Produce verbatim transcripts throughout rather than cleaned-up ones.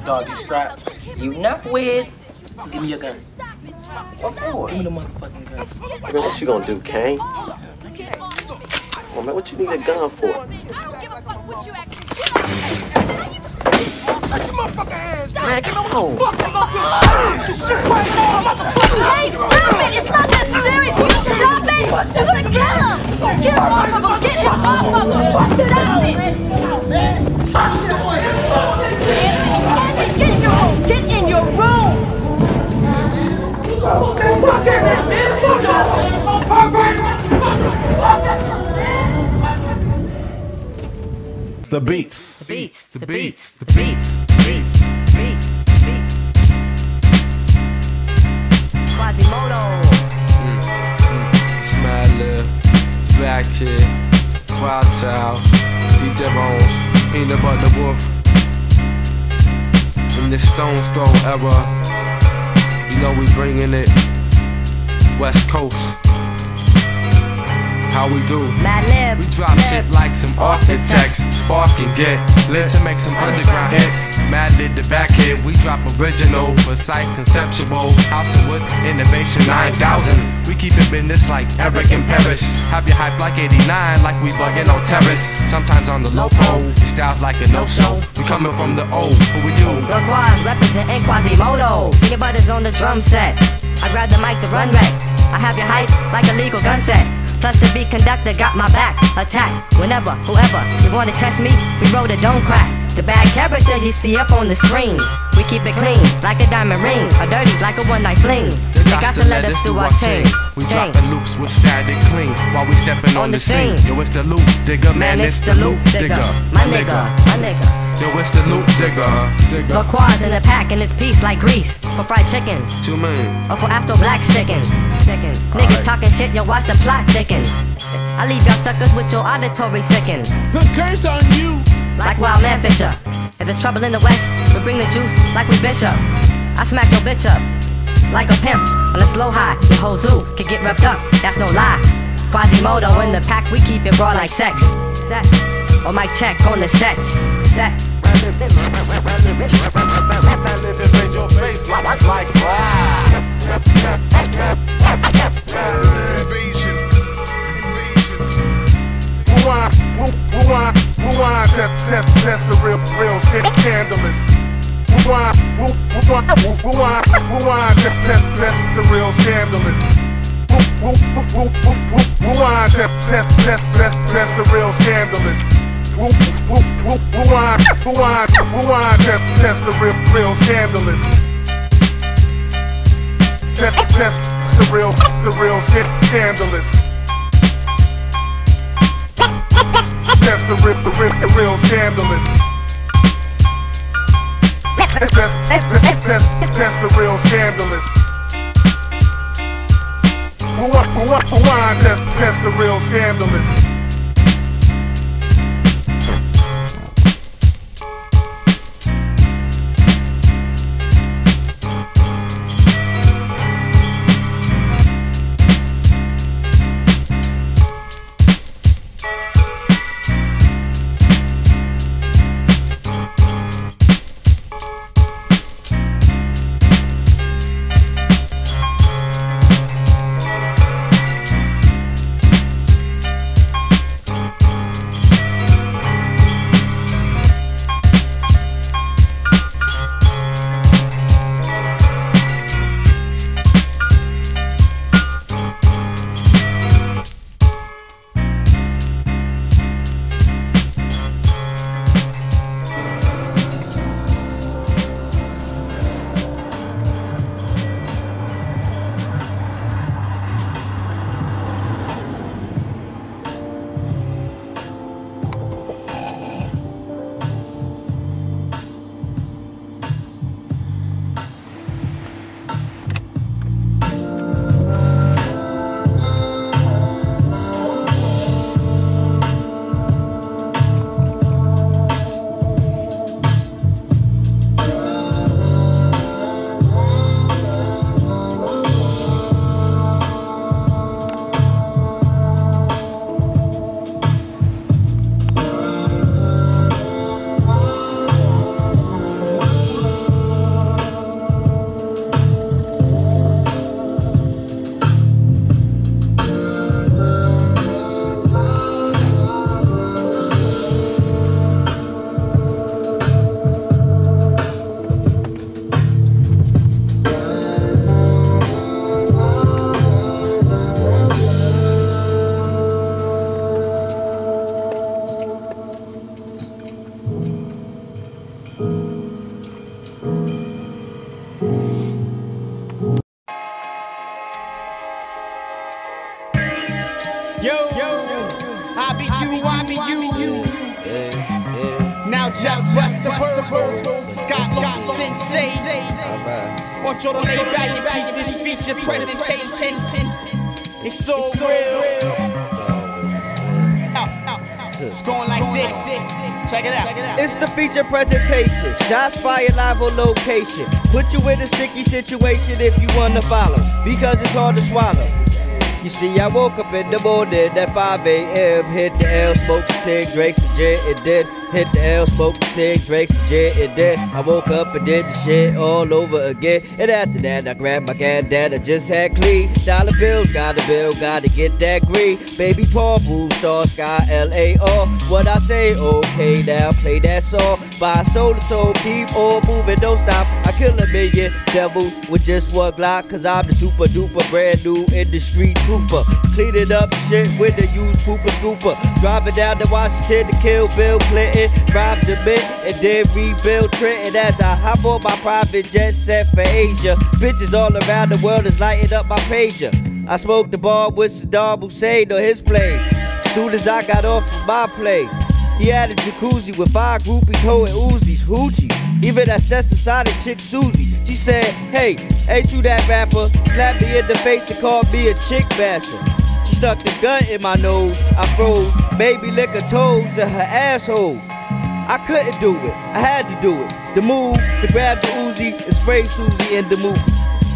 Dog, you strapped. You not weird. Give me your gun. What for? Give me the motherfucking gun. Man, what you gonna do, Kane? Come on, man, what you need a gun for? I don't give a fuck what you actually do. Man, come on. Hey, stop it! It's not that serious. Will you stop it? You're gonna kill him. Get off of him. Get him off of him. Stop it. Get in your room. Get in your room. The beats. The beats, the beats, the beats, beats, beats, beats. Quasimodo. Mm, mm. Smiler, Black Kid, Wild Child, D J Bones, Peanut Butter Wolf. In this Stone's Throw era, you know we bringing it West Coast. How we do? Mad Lib. We drop shit like some architects. Spark and get lit to make some underground hits. Mad Lib the back hit. We drop original, precise, conceptual. House and Wood, innovation nine thousand. We keep it business like Eric and Paris. Have you hype like eighty-nine, like we bugging on terrace. Sometimes on the low pole, it styles like a no-show. We coming from the O, who we do? Lil Quaz representing Quasimodo. Peanut Butter's on the drum set. I grab the mic to run wreck. I have your hype like illegal gun sets. Plus the beat conductor got my back. Attack whenever, whoever you wanna test me, we roll the don't crack. The bad character you see up on the screen, we keep it clean like a diamond ring, or dirty like a one night fling. You got to let us do our thing. We dropping loops with static clean while we stepping on the scene. Yo, it's the loop digger, man, it's the loop digger. My nigga, my nigga. Yo, it's the loop digger, digger. Lil Quaz in the pack and it's piece like grease for fried chicken. What you mean? Or for Astro Black sticking. Sticking. Niggas talking shit, yo, watch the plot thicken. I leave y'all suckers with your auditory sicken. Good curse on you. Like Wild Man Fisher. If there's trouble in the West, we bring the juice like we Bishop. I smack your bitch up like a pimp on a slow high. Your whole zoo can get ripped up, that's no lie. Quasimodo in the pack, we keep it raw like sex. Sex. Or mic check on the sets. Sex. Your face like, like Invasion. Invasion. Rewind, rewind, rewind, test, test, test the real, real scandalous. Rewind, rewind, rewind, rewind, test, test, test the real scandalous. Rewind, test, test, test, test, test the real scandalous. Rewind, rewind, rewind, test, test the real, real scandalous. Test, test the real, the real scandalous. Test the real, the real, the real scandalous. Test, test, test, test the real scandalous. Rewind, rewind, rewind, test, test the real scandalous. Scott Sensei. Want y'all to lay back and keep this feature presentation. It's so real. It's going like this. Check it out. It's the feature presentation. Shots fired live on location. Put you in a sticky situation if you wanna follow, because it's hard to swallow. You see, I woke up in the morning at five A M Hit the L, smoked a cig, drank some gin, and then hit the L, smoked a cig, drank some gin, and then I woke up and did the shit all over again. And after that, I grabbed my can that I just had clean. Dollar bills, got a bill, gotta get that green. Baby Paul, Blue Star, Sky, L A R. What I say, okay, now play that song. By soul to soul, keep on moving, don't stop. I kill a million devils with just one Glock, cause I'm the super duper brand new industry trooper. Cleaning up shit with the used pooper scooper. Driving down to Washington to kill Bill Clinton. Rob the bit and then rebuild Trenton as I hop on my private jet set for Asia. Bitches all around the world is lighting up my pager. I smoked the bar with Saddam Hussein on his plane. Soon as I got off of my plane, he had a jacuzzi with five groupies holding Uzis, hoochie. Even that Stetsasonic chick Susie. She said, hey, ain't you that rapper? Slapped me in the face and called me a chick basher. She stuck the gun in my nose, I froze. Baby lick her toes in her asshole. I couldn't do it, I had to do it. The move, to grab the Uzi and spray Susie in the movie.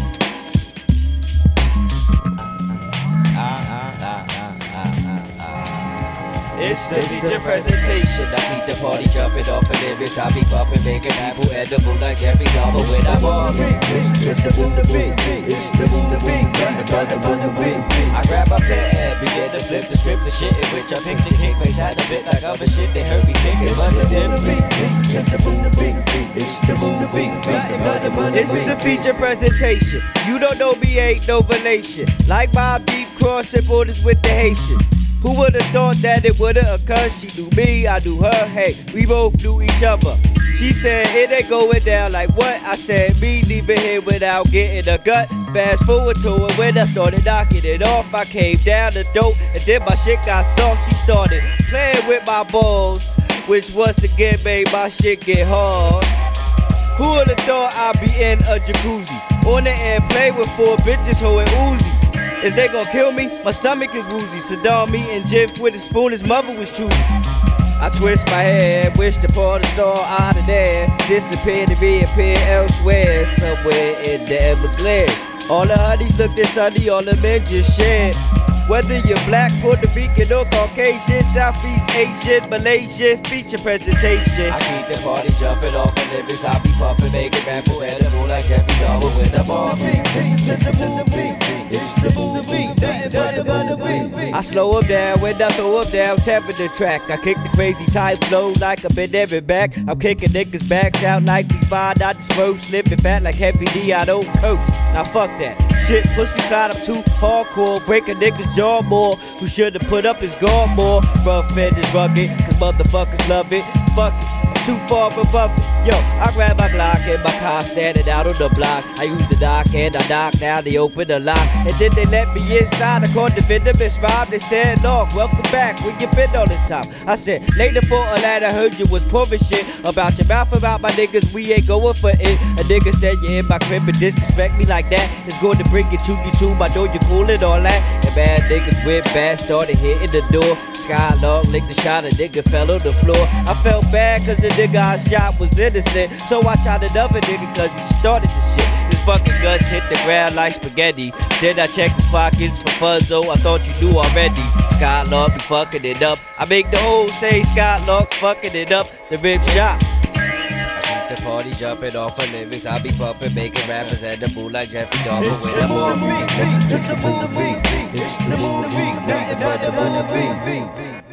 It's the feature presentation. I keep the party jumping off of lyrics. I be bumping, making people edible like every double when I'm on. It's just the beat. It's the beat. Nothing but the beat. I grab my pen and begin to flip the script, the shit in which I pick the kick. Bass had a bit like other shit. They heard me thinking, but it's the beat. It's just the beat. It's the beat. It's the feature presentation. You don't know me, ain't no relation. Like Bob Deep crossing borders with the Haitian. Who would've thought that it would've occurred? She knew me, I knew her, hey, we both knew each other. She said, it ain't going down like what? I said, me leaving here without getting a gut. Fast forward to it when I started knocking it off. I came down the dope and then my shit got soft. She started playing with my balls, which once again made my shit get hard. Who would've thought I'd be in a jacuzzi? On the air, play with four bitches holding Uzi. Is they gon' kill me? My stomach is woozy. Saddam eating Jif with a spoon, his mother was choosy. I twist my head, wish to pour the star out of there. Disappear to reappear elsewhere, somewhere in the Everglades. All the honeys look this sunny, all the men just shed. Whether you're black, Puerto Rican or Caucasian, Southeast Asian, Malaysian, feature presentation. I keep the party jumping off the lyrics. I be pumping, making rappers edible like every double with the bar. It's the beat. I slow up down when I throw up down, tapping the track. I kick the crazy type flow like I've been there and back. I'm kicking niggas' backs out like we find out the smoke, slipping fat like Heavy D, I don't coast. Now fuck that. Shit, pussy cloud, I'm too hardcore. Break a nigga's jaw more. Who should've put up his guard more. Rough and is rugged, cause motherfuckers love it. Fuck it, I'm too far above it. Yo, I grab my Glock and my car standing out on the block. I use the dock and I knock, now they open the lock. And then they let me inside, I called the venomous Rob. They said, Lord, welcome back, where you been all this time? I said, later for a lad, I heard you was pouring shit about your mouth about my niggas, we ain't going for it. A nigga said you in my crib and disrespect me like that. It's going to bring it to you too, I know you cool and all that. And bad niggas went bad, started hitting the door. Skylark licked the shot, a nigga fell on the floor. I felt bad cause the nigga I shot was innocent. So I shot another nigga cause he started the shit. His fucking guts hit the ground like spaghetti. Then I checked his pockets for Fuzzo, I thought you knew already. Skylark be fucking it up. I make the whole say Skylark fucking it up. The rip shot. The party jumping off of lyrics, I be bumping, making rappers edible like Jeffrey Dahmer with a ball. It's the beat, it's the beat, it's the beat, nothing but the beat.